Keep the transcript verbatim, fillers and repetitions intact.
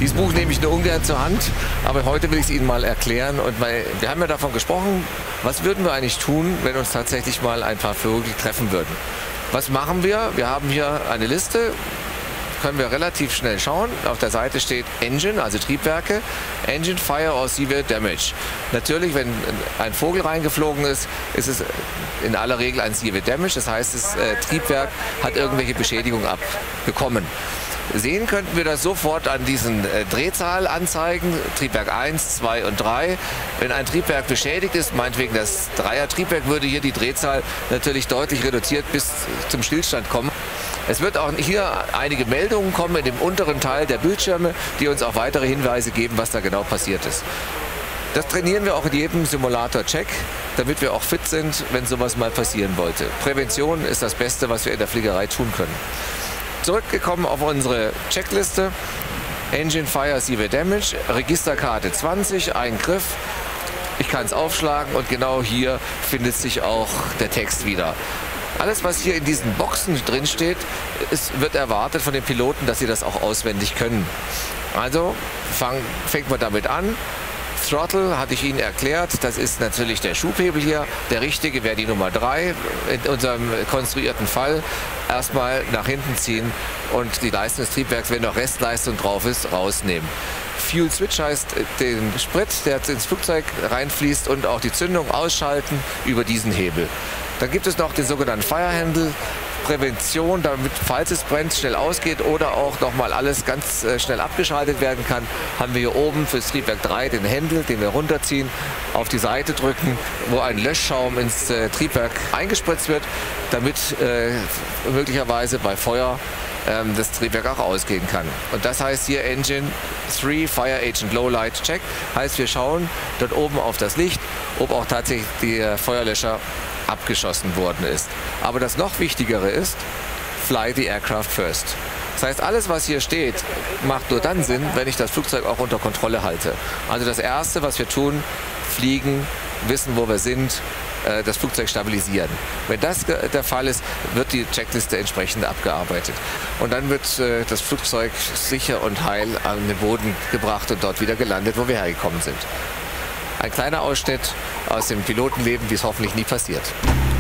Dieses Buch nehme ich nur ungern zur Hand, aber heute will ich es Ihnen mal erklären. Und weil, wir haben ja davon gesprochen, was würden wir eigentlich tun, wenn uns tatsächlich mal ein paar Vögel treffen würden. Was machen wir? Wir haben hier eine Liste, können wir relativ schnell schauen. Auf der Seite steht Engine, also Triebwerke, Engine, Fire or Severe Damage. Natürlich, wenn ein Vogel reingeflogen ist, ist es in aller Regel ein Severe Damage. Das heißt, das äh, Triebwerk hat irgendwelche Beschädigungen abbekommen. Sehen könnten wir das sofort an diesen äh, Drehzahlanzeigen, Triebwerk eins, zwei und drei. Wenn ein Triebwerk beschädigt ist, meinetwegen das Dreier-Triebwerk, würde hier die Drehzahl natürlich deutlich reduziert bis zum Stillstand kommen. Es wird auch hier einige Meldungen kommen in dem unteren Teil der Bildschirme, die uns auch weitere Hinweise geben, was da genau passiert ist. Das trainieren wir auch in jedem Simulator-Check, damit wir auch fit sind, wenn sowas mal passieren wollte. Prävention ist das Beste, was wir in der Fliegerei tun können. Zurückgekommen auf unsere Checkliste. Engine, Fire, Severe Damage, Registerkarte zwanzig, ein Griff. Ich kann es aufschlagen und genau hier findet sich auch der Text wieder. Alles, was hier in diesen Boxen drin steht, ist, wird erwartet von den Piloten, dass sie das auch auswendig können. Also fang, fängt man damit an. Throttle hatte ich Ihnen erklärt, das ist natürlich der Schubhebel hier. Der richtige wäre die Nummer drei in unserem konstruierten Fall. Erstmal nach hinten ziehen und die Leistung des Triebwerks, wenn noch Restleistung drauf ist, rausnehmen. Fuel Switch heißt den Sprit, der ins Flugzeug reinfließt, und auch die Zündung ausschalten über diesen Hebel. Dann gibt es noch den sogenannten Fire Handle. Prävention, damit, falls es brennt, schnell ausgeht oder auch nochmal alles ganz äh, schnell abgeschaltet werden kann, haben wir hier oben für das Triebwerk drei den Händel, den wir runterziehen, auf die Seite drücken, wo ein Löschschaum ins äh, Triebwerk eingespritzt wird, damit äh, möglicherweise bei Feuer ähm, das Triebwerk auch ausgehen kann. Und das heißt hier Engine drei Fire Agent Low Light Check, heißt wir schauen dort oben auf das Licht, ob auch tatsächlich der Feuerlöscher abgeschossen worden ist. Aber das noch Wichtigere ist, fly the aircraft first. Das heißt, alles, was hier steht, macht nur dann Sinn, wenn ich das Flugzeug auch unter Kontrolle halte. Also das Erste, was wir tun, fliegen, wissen, wo wir sind, das Flugzeug stabilisieren. Wenn das der Fall ist, wird die Checkliste entsprechend abgearbeitet. Und dann wird das Flugzeug sicher und heil an den Boden gebracht und dort wieder gelandet, wo wir hergekommen sind. Ein kleiner Ausschnitt aus dem Pilotenleben, wie es hoffentlich nie passiert.